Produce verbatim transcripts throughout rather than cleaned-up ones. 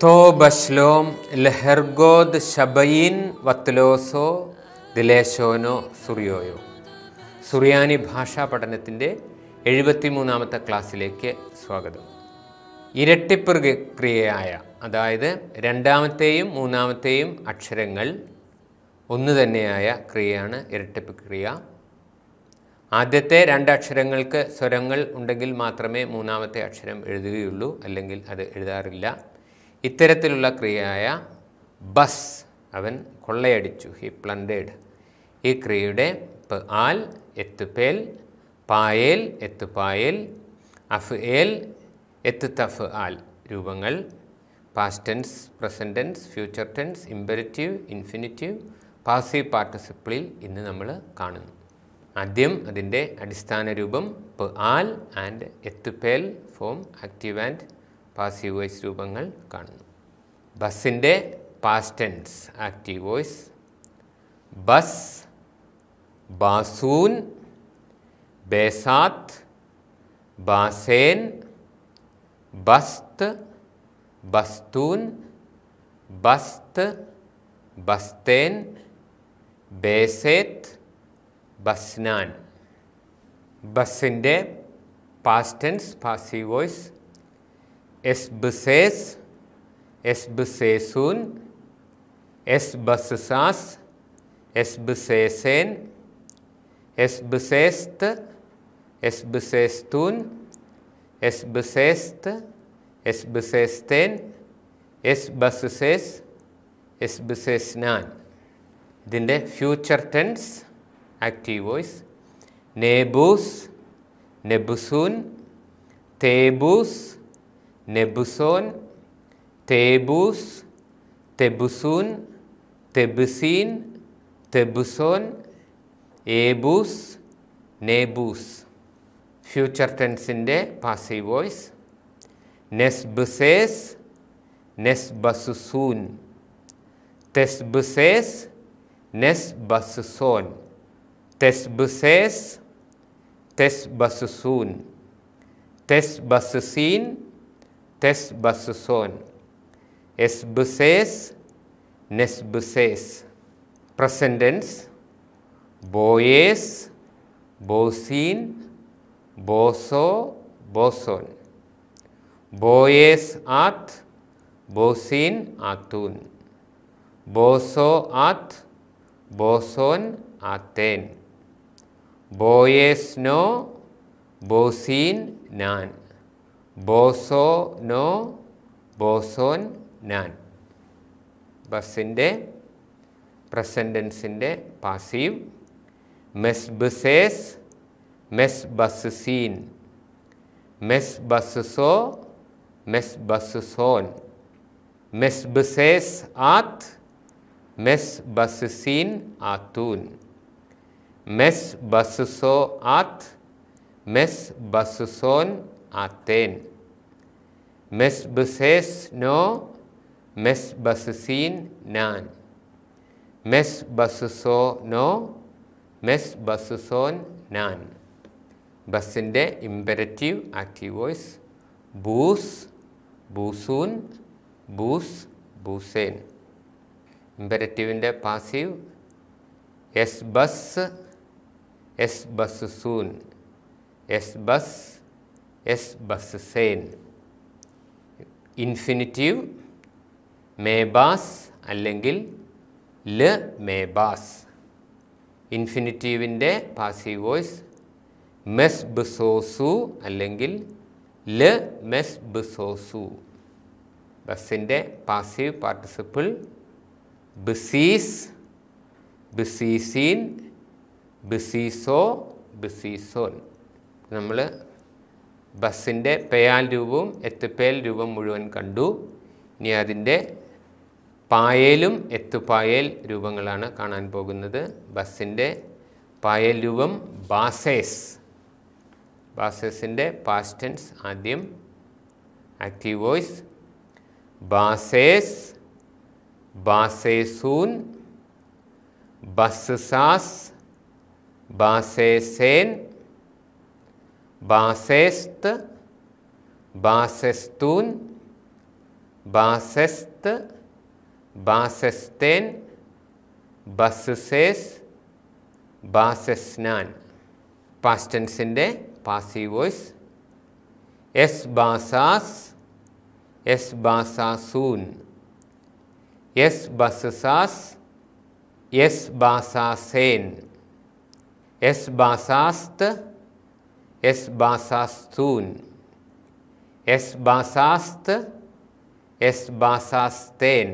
തോ ബശ്ലോം ലഹർഗോദ് ഷബയിൻ വത്ലോസോ ദിലേശോനോ സുറിയോയോ. സുറിയാനി ഭാഷാ പഠനത്തിൻ്റെ എഴുപത്തി മൂന്നാമത്തെ ക്ലാസ്സിലേക്ക് സ്വാഗതം. ഇരട്ടിപ്പ് ക്രിയയായ, അതായത് രണ്ടാമത്തെയും മൂന്നാമത്തെയും അക്ഷരങ്ങൾ ഒന്ന് തന്നെയായ ക്രിയയാണ് ഇരട്ടിപ്പ് ക്രിയ. ആദ്യത്തെ രണ്ട് അക്ഷരങ്ങൾക്ക് സ്വരങ്ങൾ ഉണ്ടെങ്കിൽ മാത്രമേ മൂന്നാമത്തെ അക്ഷരം എഴുതുകയുള്ളൂ, അല്ലെങ്കിൽ അത് എഴുതാറില്ല. ഇത്തരത്തിലുള്ള ക്രിയയായ ബസ്, അവൻ കൊള്ളയടിച്ചു, ഹി പ്ലൻഡേഡ്. ഈ ക്രിയയുടെ പ ആൽ എത്ത് പേൽ, പായേൽ എത്ത് പായേൽ, അഫ് ഏൽ എത്ത് തഫ് ആൽ രൂപങ്ങൾ past tense, present tense, future tense, imperative, infinitive, passive പാർട്ടിസിപ്പിളിൽ ഇന്ന് നമ്മൾ കാണുന്നു. ആദ്യം അതിൻ്റെ അടിസ്ഥാന രൂപം പ ആൽ ആൻഡ് എത്ത് പേൽ form, active and passive voice രൂപങ്ങൾ കാണുന്നു. ബസ്സിൻ്റെ പാസ്റ്റ് ടെൻസ് ആക്റ്റീവ് വോയിസ് ബസ്, ബാസൂൻ, ബേസാത്ത്, ബാസേൻ, ബസ്ത്, ബസ്തൂൻ, ബസ്ത്, ബസ്തേൻ, ബേസേത്ത്, ബസ്നാൻ. ബസ്സിൻ്റെ പാസ്റ്റ് ടെൻസ് പാസീവ് വോയിസ് എസ് ബസേസ്, എസ് ബസേസൂൻ, എസ് ബസ്സാസ്, എസ് ബസേസേൻ, എസ് ബസേസ്ത്, എസ് ബസേസ്തൂൻ, എസ് ബസേസ്ത്, എസ് ബസേസ്തേൻ, എസ് ബസ്സേസ്, എസ് ബസേസ്നാൻ. ഇതിൻ്റെ ഫ്യൂച്ചർ ടെൻസ് ആക്റ്റീവ് വോയിസ് നേബൂസ്, നെബുസൂൻ, തേബൂസ്, നെബുസോൻ, തേബൂസ്, തെബുസൂൻ, തെബുസീൻ, തെബുസോൻ, ഏബൂസ്, നേബൂസ്. ഫ്യൂച്ചർ ടെൻസിൻ്റെ പാസീവ് വോയിസ് നെസ്ബസേസ്, നെസ്ബസുസൂൻ, തെസ്ബസേസ്, നെസ്ബസുസോൻ, തെസ്ബസേസ്, തെസ്ബസുസൂൻ, തെസ്ബസുസീൻ, തെസ്ബസുസോൻ, എസ്ബസേസ്, നെസ്ബസേസ്. പ്രസൻറ്റ് ടെൻസ് ബോയേസ്, ബോസീൻ, ബോസോ, ബോസോൻ, ബോയേസ് ആത്ത്, ബോസീൻ ആത്തൂൻ, ബോസോ ആത്ത്, ബോസോൻ ആത്തേൻ, ബോയേസ് നോ, ബോസീൻ നാൻ, ബോസോ നോ, ബോസോൻ നാൻ. ബസ്സിൻ്റെ പ്രസൻറ്റ് ടെൻസിൻ്റെ പാസീവ് മെസ്ബസേസ്, മെസ്ബസ്സീൻ, മെസ്ബസ്സോ, മെസ്ബസ്സോൻ, മെസ്ബസേസ് ആത്ത്, മെസ്ബസ്സീൻ ആത്തൂൻ, മെസ്ബസ്സോ ആത്ത്, മെസ്ബസ്സോൻ ആത്തേൻ, മെസ്ബസേസ് നോ, മെസ്ബസ്സീൻ നാൻ, മെസ്ബസ്സോ നോ, മെസ്ബസ്സോൻ നാൻ. ബസ്സിൻ്റെ ഇമ്പരറ്റീവ് ആക്റ്റീവ് വോയിസ് ബൂസ്, ബൂസൂൻ, ബൂസ്, ബൂസേൻ. ഇമ്പരറ്റീവിൻ്റെ പാസീവ് എസ് ബസ്, എസ് ബസ്സൂൻ, എസ് ബസ്, എസ് ബസ്സേൻ. ഇൻഫിനിറ്റീവ് മേബാസ് അല്ലെങ്കിൽ ല് മേബാസ്. ഇൻഫിനിറ്റീവിൻ്റെ പാസീവ് വോയിസ് മെസ് ബസോസു അല്ലെങ്കിൽ ല് മെസ് ബസോസു. ബസ്സിൻ്റെ പാസീവ് പാർട്ടിസിപ്പിൾ ബിസീസ്, ബിസീസീൻ, ബിസീസോ, ബിസീസോൻ. നമ്മൾ ബസ്സിൻ്റെ പേയാൽ രൂപവും എത്തുപേൽ രൂപം മുഴുവൻ കണ്ടു. ഇനി അതിൻ്റെ പായേലും എത്തുപായേൽ രൂപങ്ങളാണ് കാണാൻ പോകുന്നത്. ബസ്സിൻ്റെ പായേൽ രൂപം ബാസേസ്. ബാസേസിൻ്റെ പാസ്റ്റ് ടെൻസ് ആദ്യം ആക്റ്റീവ് വോയിസ് ബാസേസ്, ബാസേസൂൻ, ബസ്സാസ്, ബാസേസേൻ, ബാസേസ്ത്, ബാസെസ്തൂൻ, ബാസസ്ത്, ബാസസ്തേൻ, ബസ്സേസ്, ബാസസ്നാൻ. പാസ്റ്റ് ടെൻസിൻ്റെ പാസീവ് വോയിസ് എസ് ബാസാസ്, എസ് ബാസാസൂൻ, എസ് ബസ്സാസ്, എസ് ബാസാസേൻ, എസ് ബാസാസ്ത്, എസ് ബാസാസ്തൂൻ, എസ് ബാസാസ്ത്, എസ് ബാസാസ്തേൻ,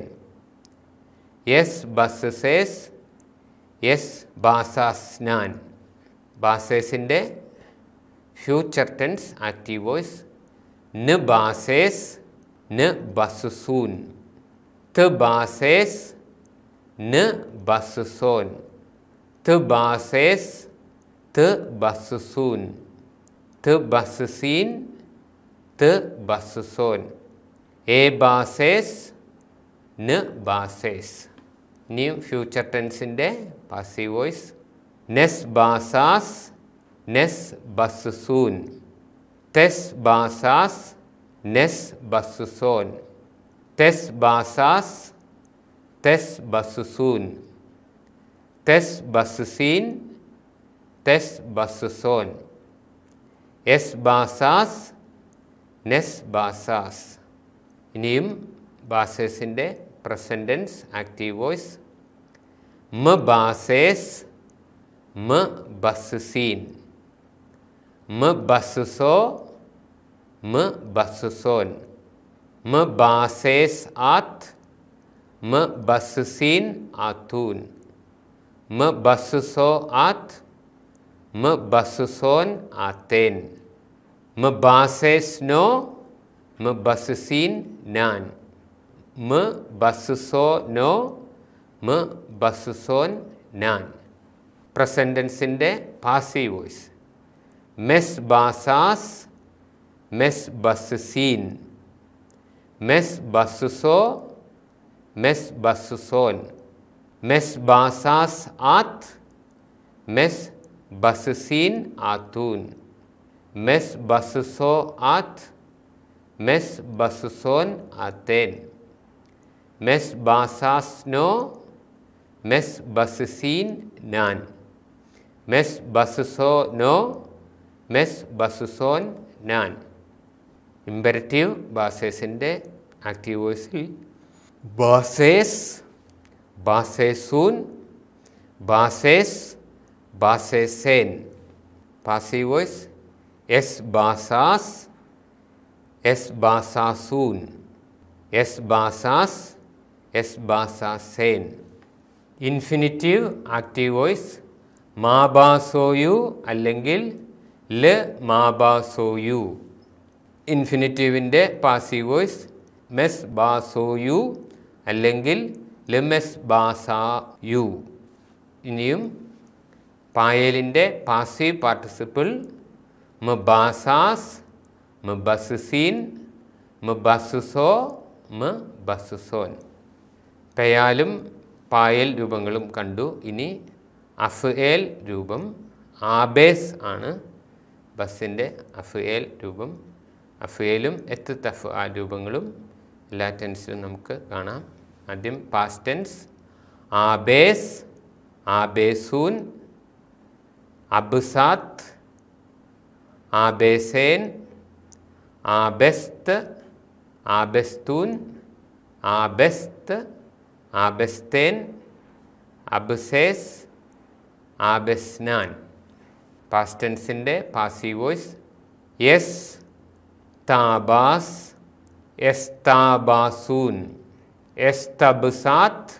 എസ് ബസ്സേസ്, എസ് ബാസാസ്നാൻ. ബാസേസിൻ്റെ ഫ്യൂച്ചർ ടെൻസ് ആക്റ്റീവ് വോയിസ് ന് ബാസേസ്, ന് ബസ്സൂൻ, ത് ബാസേസ്, ന് ബസ്സോൻ, ത് ബാസേസ്, ത് ബസ്സൂൻ, ത് ബസ്സീൻ, ത് ബസ്സോൻ. എ ബാസേസ്, ന് ബാസേസ്. ഇനിയും ഫ്യൂച്ചർ ടെൻസിൻ്റെ പാസീവ് വോയിസ് നെസ് ബാസാസ്, നെസ് ബസ്സൂൻ, തെസ് ബാസാസ്, നെസ് ബസ്സോൻ, തെസ് ബാസാസ്, തെസ് ബസ്സൂൻ, തെസ് ബസ്സീൻ, തെസ് ബസ്സോൻ, എസ് ബാസാസ്, നെസ് ബാസാസ്. ഇനിയും ബാസേസിൻ്റെ പ്രസൻറ്റ് ടെൻസ് ആക്റ്റീവ് വോയിസ് മ ബാസേസ്, മ ബസ്സീൻ, മ ബസ്സോ, മ ബസ്സോൻ, മ ബാസേസ് ആത്ത്, മ ബസ്സീൻ ആത്തൂൻ, മ ബസ്സോ ആത്ത്, മ ബസ്സോൻ ആത്തേൻ, മ ബാസേസ് നോ, മ ബസ്സീൻ നാൻ, മ ബസ്സോ നോ, മ ബസ്സോൻ നാൻ. പ്രസൻറ്റ് ടെൻസിൻ്റെ പാസീവ് വോയിസ് മെസ് ബാസാസ്, മെസ് ബസ്സീൻ, മെസ് ബസ്സോ, മെസ് ബസ്സോൻ, മെസ് ബാസാസ് ആത്ത്, മെസ് ബസ്സീൻ ആത്തൂൻ, മെസ് ബസ്സോ ആത്ത്, മെസ് ബസ്സോൻ ആത്തേൻ, മെസ് ബാസാസ് നോ, മെസ് ബസ്സീൻ നാൻ, മെസ് ബസ്സോ നോ, മെസ് ബസ്സോൻ നാൻ. ഇമ്പരറ്റീവ് ബാസേസിൻ്റെ ആക്റ്റീവ് വോയിസിൽ ബാസേസ്, ബാസേസൂൻ, ബാസേസ്, ബാസേസേൻ. പാസീവ് വോയിസ് എസ് ബാസാസ്, എസ് ബാസാസൂൻ, എസ് ബാസാസ്, എസ് ബാസാസേൻ. ഇൻഫിനിറ്റീവ് ആക്റ്റീവ് വോയിസ് മാബാസോയു അല്ലെങ്കിൽ ല് മാബാസോയു. ഇൻഫിനിറ്റീവിൻ്റെ പാസീവ് വോയിസ് മെസ് ബാസോയു അല്ലെങ്കിൽ ലെമെസ് ബാസായു. ഇനിയും പായലിൻ്റെ പാസീവ് പാർട്ടിസിപ്പിൾ മ ബാസാസ്, മ ബസ്സീൻ, മ ബസ്സോ, മ ബസ്സോൻ. പയാലും പായൽ രൂപങ്ങളും കണ്ടു. ഇനി അഫ് ഏൽ രൂപം ആബേസ് ആണ് ബസ്സിൻ്റെ അഫ് ഏൽ രൂപം. അഫ് ഏലും എത്ത് തഫ് ആ രൂപങ്ങളും എല്ലാ ടെൻസിലും നമുക്ക് കാണാം. ആദ്യം പാസ്റ്റ് ടെൻസ് ആബേസ്, ആബേസൂൻ, അബ്സാത്ത്, ആബേസേൻ, ആബെസ്ത്, ആബെസ്തൂൻ, ആബെസ്ത്, ആബെസ്തേൻ, അബ്സേസ്, ആബെസ്നാൻ. പാസ്റ്റ് ടെൻസിൻ്റെ പാസീവ് വോയിസ് യെസ് താബാസ്, എസ്താബാസൂൻ, എസ്തബ്സാത്ത്,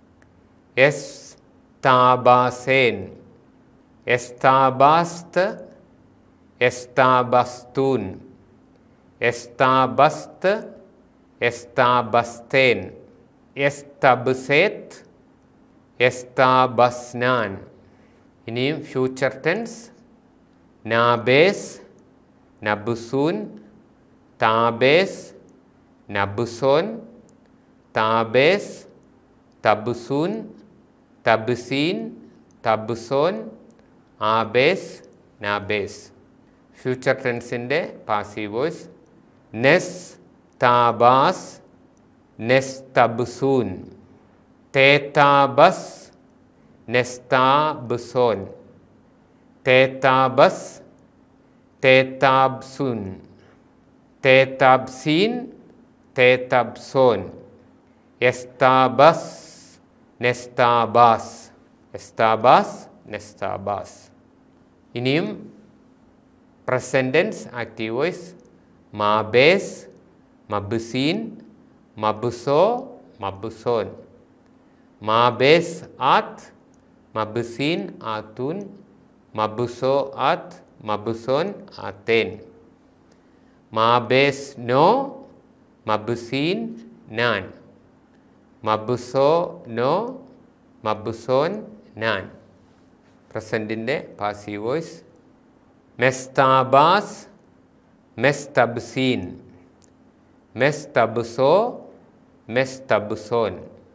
എസ്താബാസേൻ, എസ്താബാസ്ത്, എസ്താബസ്തൂൻ, എസ്താബസ്ത്, എസ്താബസ്തേൻ, എസ്തബ്സേത്ത്, എസ്താബസ്നാൻ. ഇനിയും ഫ്യൂച്ചർ ടെൻസ് നാബേസ്, നബ്സൂൻ, താബേസ്, നബ്സോൻ, താബേസ്, തബ്സൂൻ, തബ്സീൻ, തബ്സോൻ, ആബേസ്, നാബേസ്. ഫ്യൂച്ചർ ടെൻസിൻ്റെ പാസീവ് വോയിസ് നെസ് താബാസ്, നെസ്തബ്സൂൻ. തേതാബസ്, നെസ്താബ്സോൻ. തേതാബസ്, തേതാബ്സുൻ. തേതാബ്സീൻ, തേതാബ്സോൻ. എസ്താബസ്, നെസ്താബാസ്. എസ്താബാസ്, നെസ്താബാസ്. ഇനിയും പ്രസൻറ്റ് ടെൻസ് ആക്റ്റീവ് വോയിസ്. മാബേസ്, മബ്സീൻ, മബ്സോ, മബ്സോൻ. മാബേസ് ആത്ത്, മബ്സീൻ ആത്തൂൻ, മബ്സോ ആത്ത്, മബ്സോൻ ആത്തേൻ. മാബേസ് നോ, മബ്സീൻ നാൻ. മബ്സോ നോ, മബ്സോൻ നാൻ. പ്രസൻറ്റിൻ്റെ പാസീവ് വോയിസ്. മെസ്താബാസ്, മെസ്തബ്സീൻ. മെസ്തബ്സോ, മെസ്തബ്സോൻ.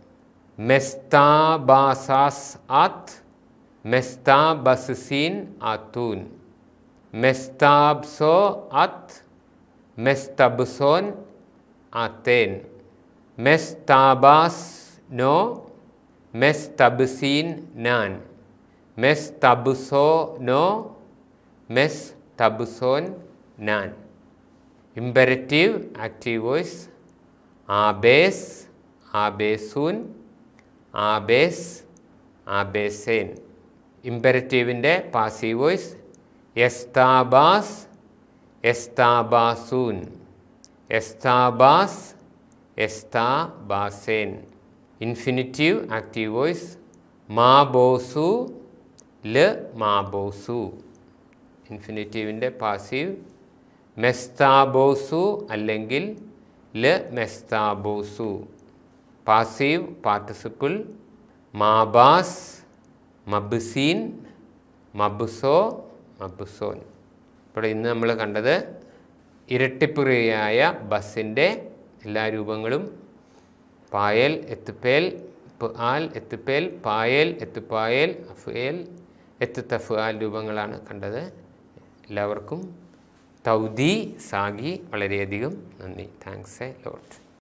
മെസ്താബാസാസ് ആത്ത്, മെസ്താബസ്സീൻ ആത്തൂൻ. മെസ്താബ്സോ ആത്ത്, മെസ്തബ്സോൻ ആത്തേൻ. മെസ്താബാസ് നോ, മെസ്തബ്സീൻ നാൻ. മെസ്തബ്സോ നോ, മെസ്തബ്സോൻ നാൻ. Imperative active voice. ആബേസ്, ആബേസൂൻ, ആബേസ്, ആബേസേൻ. ഇമ്പരറ്റീവിൻ്റെ പാസീവ് വോയിസ്. എസ്താബാസ്, എസ്താബാസൂൻ. എസ്താബാസ്, എസ്താബാസേൻ. Infinitive active voice. മാബോസു, ല് മാബോസു. ഇൻഫിനിറ്റീവിൻ്റെ പാസീവ്. മെസ്താബോസു അല്ലെങ്കിൽ ല് മെസ്താബോസു. Passive participle. മാബാസ്, മബ്സീൻ, മബ്സോ, മബ്സോൻ. ഇപ്പോൾ ഇന്ന് നമ്മൾ കണ്ടത് ഇരട്ടിപ്പുകയായ ബസ്സിൻ്റെ എല്ലാ രൂപങ്ങളും. പായൽ, എത്തുപേൽ, ആൽ, എത്തുപേൽ, പായൽ, എത്തുപായൽ, അഫ്ഏൽ, എത്തുതഫ്ആൽ രൂപങ്ങളാണ് കണ്ടത്. എല്ലാവർക്കും തൗദി സാഗി വളരെയധികം നന്ദി. Thanks a lot.